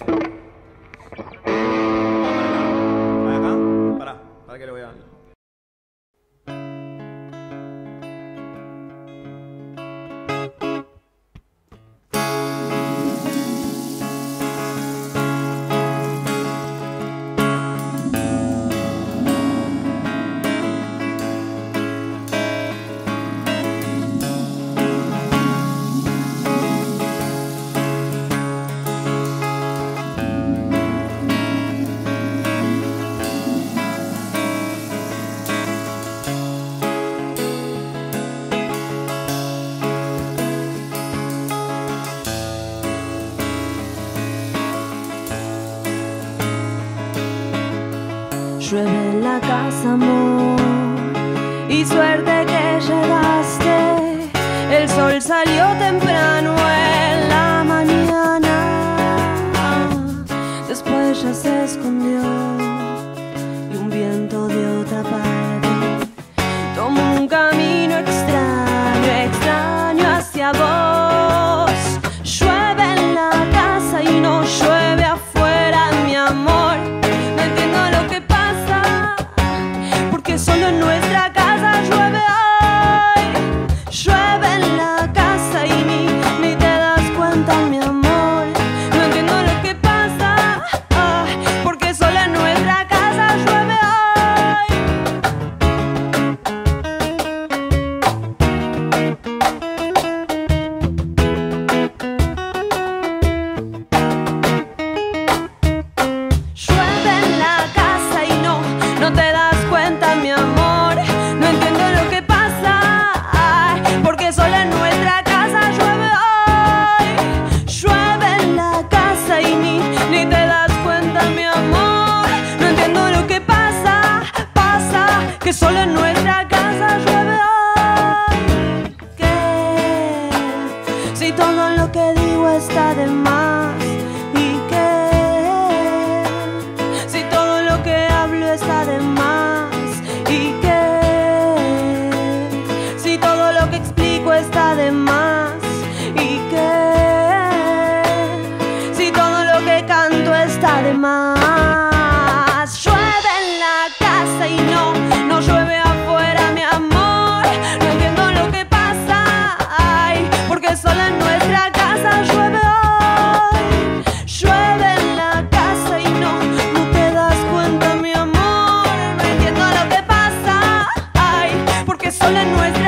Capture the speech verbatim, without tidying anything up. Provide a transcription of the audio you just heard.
acá. Pará, para que le voy a... Llueve en la casa, amor, y suerte que llegaste. El sol salió temprano en la mañana, después ya se escondió y un viento de otra parte tomó un camino extraño, extraño hacia vos. Llueve en la casa y no llueve afuera, mi amor. No entiendo lo que pasa, porque solo en nuestra casa llueve hoy. Llueve en la casa y ni, ni te das cuenta, mi amor. No entiendo lo que pasa, ah, porque solo en nuestra casa llueve hoy. Llueve en la casa y no, no te das cuenta, mi amor. No entiendo lo que pasa, ay, porque solo en nuestra casa llueve hoy. Llueve en la casa y ni, ni te das cuenta, mi amor. No entiendo lo que pasa, pasa, que solo en nuestra casa llueve hoy. Que si todo lo que digo está de más, y que si todo lo que hablo está de más, y que si todo lo que explico está de más, y que si todo lo que canto está de más. Llueve en la casa y no, no llueve afuera, mi amor. No entiendo lo que pasa, ay, porque solo en nuestra casa llueve hoy. Llueve en la casa y no, no te das cuenta, mi amor. No entiendo lo que pasa, ay, porque solo en nuestra